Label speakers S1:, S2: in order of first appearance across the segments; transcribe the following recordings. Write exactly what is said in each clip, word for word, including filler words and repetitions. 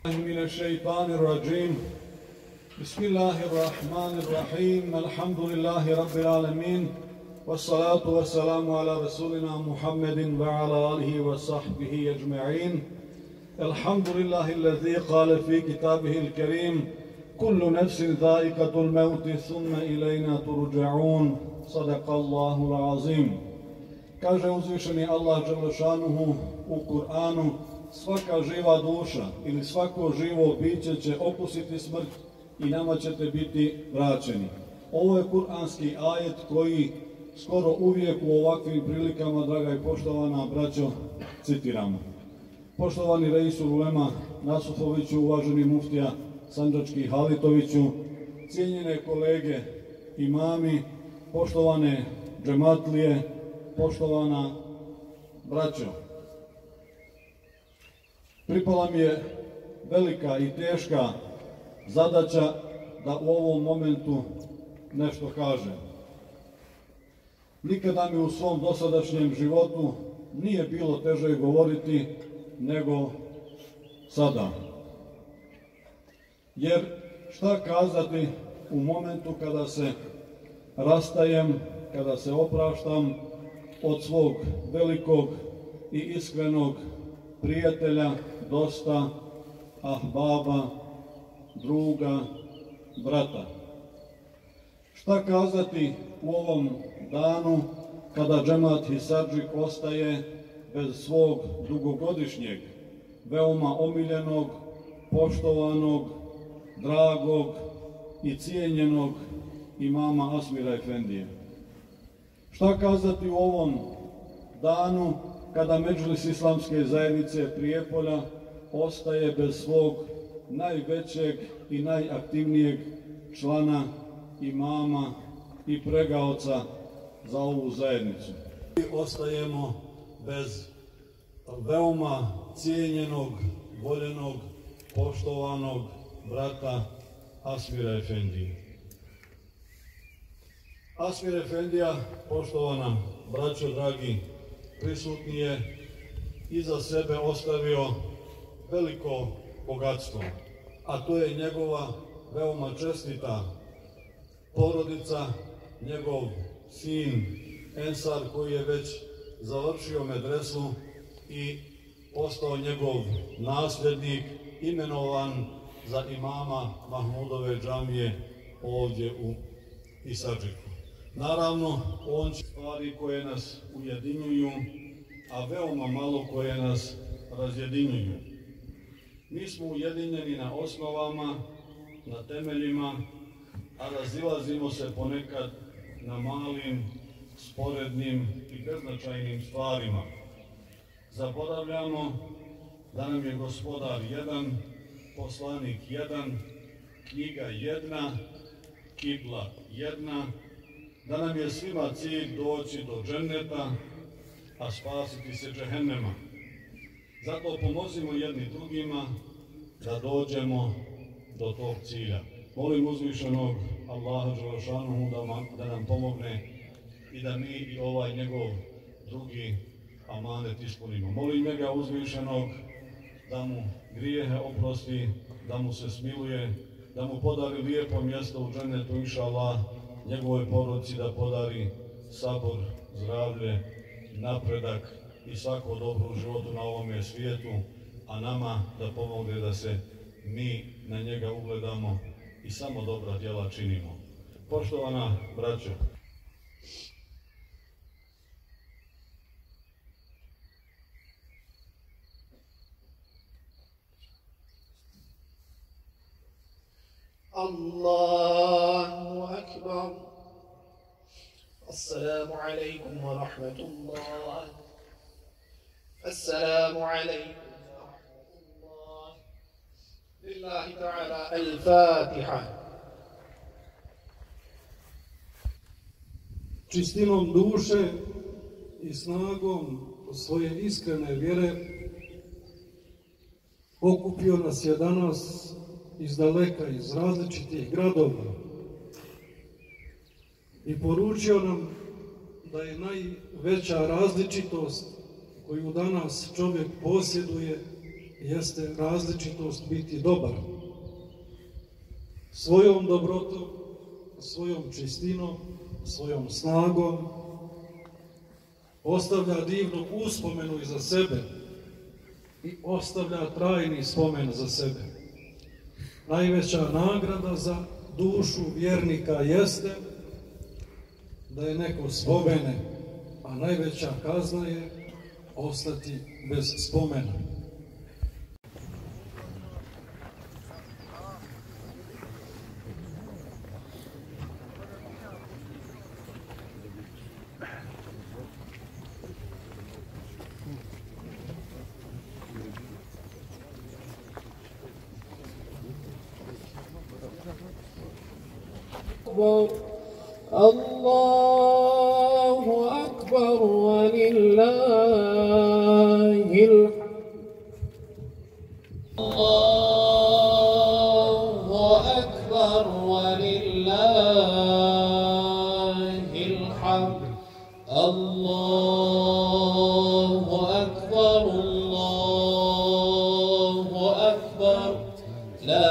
S1: من الشيطان الرجيم بسم الله الرحمن الرحيم الحمد لله رب العالمين والصلاة والسلام على رسولنا محمد وعلى آله وصحبه أجمعين الحمد لله الذي قال في كتابه الكريم كل نفس ذائقة الموت ثم إلينا ترجعون صدق الله العظيم. Kaže uzvišeni Allah dželešanuhu u Kur'anu: svaka živa duša ili svako živo biće će okusiti smrt i nama ćete biti vraćeni. Ovo je kur'anski ajet koji skoro uvijek u ovakvim prilikama, draga i poštovana braćo, citiramo. Poštovani reisul ulema Nasufoviću, uvaženi muftija Sandžački Halitoviću, cijenjene kolege imami, poštovane džematlije, poštovana braćo. Pripala mi je velika i teška zadaća da u ovom momentu nešto kažem. Nikada mi u svom dosadašnjem životu nije bilo teže govoriti nego sada. Jer šta kazati u momentu kada se rastajem, kada se opraštam od svog velikog i iskrenog prijatelja, dosta, ahbaba, druga, brata. Šta kazati u ovom danu kada džemat Hisardžik ostaje bez svog dugogodišnjeg, veoma omiljenog, poštovanog, dragog i cijenjenog imama Asmira Efendije? Šta kazati u ovom danu kada Medžlis Islamske zajednice Prijepolja ostaje bez svog najvećeg i najaktivnijeg člana, imama i pregaoca za ovu zajednicu? Ostajemo bez veoma cijenjenog, voljenog, poštovanog brata Asmira Efendije. Asmir Efendija, poštovana braćo, dragi prisutni, je iza sebe ostavio veliko bogatstvo, a to je njegova veoma čestita porodica, njegov sin Ensar koji je već završio medresu i postao njegov nasljednik, imenovan za imama Mahmudove džamije ovdje u Hisardžiku. Naravno, on će stvari koje nas ujedinjuju, a veoma malo koje nas razjedinjuju. Mi smo ujedinjeni na osnovama, na temeljima, a razilazimo se ponekad na malim, sporednim i beznačajnim stvarima. Zaboravljamo da nam je gospodar jedan, poslanik jedan, knjiga jedna, kibla jedna, da nam je svima cilj doći do dženneta, a spasiti se džehennema. Zato pomozimo jedni drugima da dođemo do tog cilja. Molim uzvišenog Allaha dželešanuhu da nam pomogne i da mi i ovaj njegov drugi amanet ispunimo. Molim njega uzvišenog da mu grijehe oprosti, da mu se smiluje, da mu podari lijepo mjesto u džennetu, inša Allah, njegovoj porodici da podari sabor, zdravlje, napredak i svako dobro u životu na ovome svijetu, a nama da pomogne da se mi na njega ugledamo i samo dobra djela činimo. Poštovana braćo,
S2: Allahu akbar. Assalamu alaikum wa rahmatullah. Assalamu alaikum wa rahmatullah. Lillahi ta'ala al-Fatiha.
S3: Čistinom duše i snagom svoje iskrene vjere okupio nas je danas iz daleka, iz različitih gradova i poručio nam da je najveća različitost koju danas čovjek posjeduje jeste različitost biti dobar. Svojom dobrotom, svojom čistinom, svojom snagom ostavlja divnu uspomenu iza sebe i ostavlja trajni spomen za sebe. Najveća nagrada za dušu vjernika jeste da je neko spomene, a najveća kazna je ostati bez spomena.
S2: الله أكبر ولله الحمد. الله أكبر ولله الحمد. الله أكبر الله أكبر لا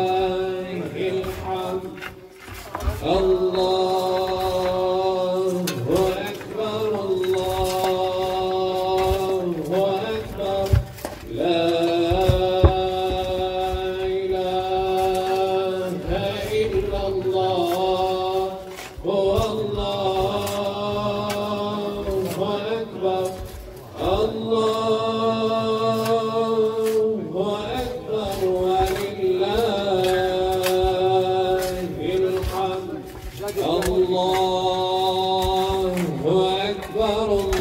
S4: الله
S2: أكبر